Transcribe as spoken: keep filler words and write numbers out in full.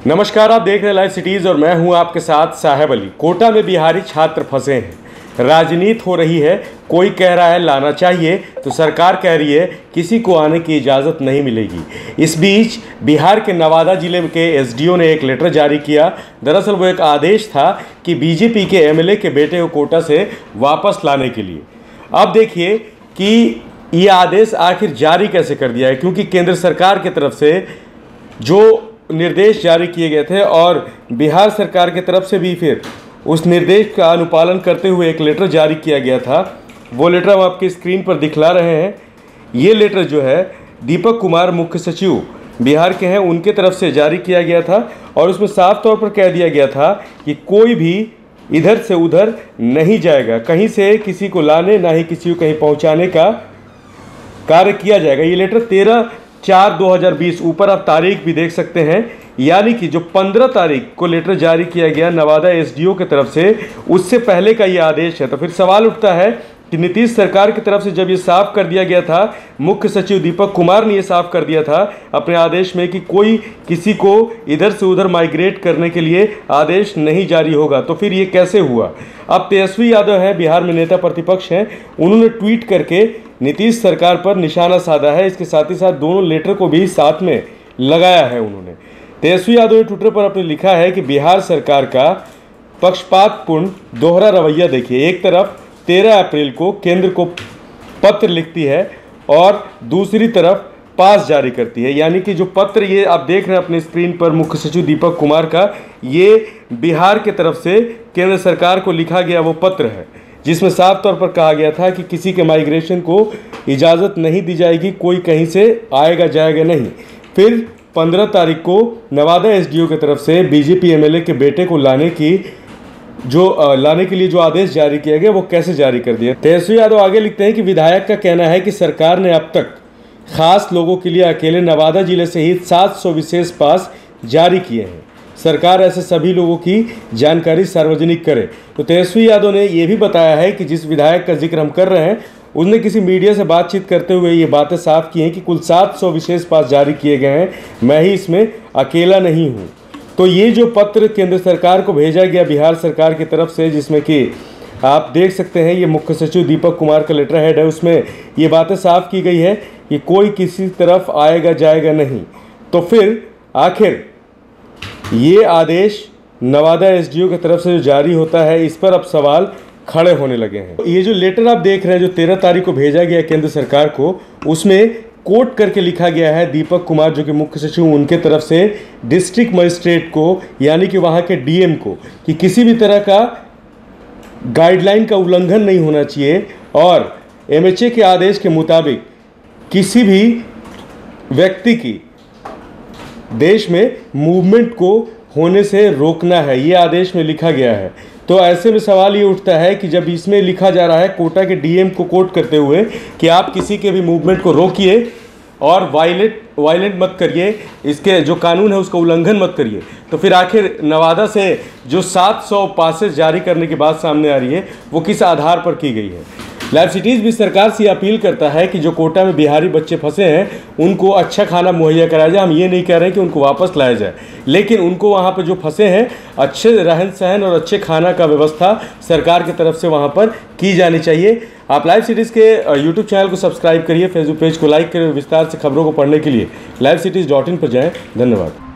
नमस्कार, आप देख रहे हैं लाइव सिटीज़ और मैं हूं आपके साथ साहेब अली। कोटा में बिहारी छात्र फंसे हैं, राजनीति हो रही है। कोई कह रहा है लाना चाहिए तो सरकार कह रही है किसी को आने की इजाज़त नहीं मिलेगी। इस बीच बिहार के नवादा जिले के एसडीओ ने एक लेटर जारी किया। दरअसल वो एक आदेश था कि बीजेपी के एमएलए के बेटे को कोटा से वापस लाने के लिए। अब देखिए कि ये आदेश आखिर जारी कैसे कर दिया है, क्योंकि केंद्र सरकार की तरफ से जो निर्देश जारी किए गए थे और बिहार सरकार की तरफ से भी फिर उस निर्देश का अनुपालन करते हुए एक लेटर जारी किया गया था। वो लेटर हम आपकी स्क्रीन पर दिखला रहे हैं। ये लेटर जो है दीपक कुमार मुख्य सचिव बिहार के हैं, उनके तरफ से जारी किया गया था और उसमें साफ तौर पर कह दिया गया था कि कोई भी इधर से उधर नहीं जाएगा, कहीं से किसी को लाने ना ही किसी को कहीं पहुंचाने का कार्य किया जाएगा। ये लेटर तेरह चार दो हज़ार बीस, ऊपर आप तारीख भी देख सकते हैं, यानी कि जो पंद्रह तारीख को लेटर जारी किया गया नवादा एसडीओ की तरफ से, उससे पहले का ये आदेश है। तो फिर सवाल उठता है कि नीतीश सरकार की तरफ से जब ये साफ कर दिया गया था, मुख्य सचिव दीपक कुमार ने ये साफ कर दिया था अपने आदेश में कि कोई किसी को इधर से उधर माइग्रेट करने के लिए आदेश नहीं जारी होगा, तो फिर ये कैसे हुआ। अब तेजस्वी यादव हैं, बिहार में नेता प्रतिपक्ष हैं, उन्होंने ट्वीट करके नीतीश सरकार पर निशाना साधा है। इसके साथ ही साथ दोनों लेटर को भी साथ में लगाया है उन्होंने। तेजस्वी यादव ने ट्विटर पर अपने लिखा है कि बिहार सरकार का पक्षपातपूर्ण दोहरा रवैया देखिए। एक तरफ तेरह अप्रैल को केंद्र को पत्र लिखती है और दूसरी तरफ पास जारी करती है, यानी कि जो पत्र ये आप देख रहे हैं अपनी स्क्रीन पर मुख्य सचिव दीपक कुमार का, ये बिहार के तरफ से केंद्र सरकार को लिखा गया वो पत्र है, जिसमें साफ तौर पर कहा गया था कि किसी के माइग्रेशन को इजाज़त नहीं दी जाएगी, कोई कहीं से आएगा जाएगा नहीं। फिर पंद्रह तारीख को नवादा एसडीओ की तरफ से बीजेपी एमएलए के बेटे को लाने की जो लाने के लिए जो आदेश जारी किया गया वो कैसे जारी कर दिया। तेजस्वी यादव आगे लिखते हैं कि विधायक का कहना है कि सरकार ने अब तक खास लोगों के लिए अकेले नवादा जिले से ही सात सौ विशेष पास जारी किए हैं। सरकार ऐसे सभी लोगों की जानकारी सार्वजनिक करे। तो तेजस्वी यादव ने यह भी बताया है कि जिस विधायक का जिक्र हम कर रहे हैं, उसने किसी मीडिया से बातचीत करते हुए ये बातें साफ की हैं कि कुल सात सौ विशेष पास जारी किए गए हैं, मैं ही इसमें अकेला नहीं हूँ। तो ये जो पत्र केंद्र सरकार को भेजा गया बिहार सरकार की तरफ से, जिसमें कि आप देख सकते हैं ये मुख्य सचिव दीपक कुमार का लेटर हेड है, उसमें ये बातें साफ की गई है कि कोई किसी तरफ आएगा जाएगा नहीं। तो फिर आखिर ये आदेश नवादा एसडीओ की तरफ से जो जारी होता है, इस पर अब सवाल खड़े होने लगे हैं। ये जो लेटर आप देख रहे हैं जो तेरह तारीख को भेजा गया केंद्र सरकार को, उसमें कोट करके लिखा गया है दीपक कुमार जो कि मुख्य सचिव, उनके तरफ से डिस्ट्रिक्ट मजिस्ट्रेट को, यानी कि वहाँ के डीएम को, कि किसी भी तरह का गाइडलाइन का उल्लंघन नहीं होना चाहिए और एमएचए के आदेश के मुताबिक किसी भी व्यक्ति की देश में मूवमेंट को होने से रोकना है, ये आदेश में लिखा गया है। तो ऐसे में सवाल ये उठता है कि जब इसमें लिखा जा रहा है कोटा के डीएम को कोट करते हुए कि आप किसी के भी मूवमेंट को रोकिए और वायलेट वायलेंट मत करिए, इसके जो कानून है उसका उल्लंघन मत करिए, तो फिर आखिर नवादा से जो सात सौ पासेस जारी करने की बात सामने आ रही है वो किस आधार पर की गई है। लाइव सिटीज़ भी सरकार से अपील करता है कि जो कोटा में बिहारी बच्चे फंसे हैं उनको अच्छा खाना मुहैया कराया जाए। हम ये नहीं कह रहे हैं कि उनको वापस लाया जाए, लेकिन उनको वहाँ पर जो फंसे हैं अच्छे रहन सहन और अच्छे खाना का व्यवस्था सरकार की तरफ से वहाँ पर की जानी चाहिए। आप लाइव सिटीज़ के यूट्यूब चैनल को सब्सक्राइब करिए, फेसबुक पेज को लाइक करिए और विस्तार से खबरों को पढ़ने के लिए लाइव सिटीज़ डॉट इन पर जाएँ। धन्यवाद।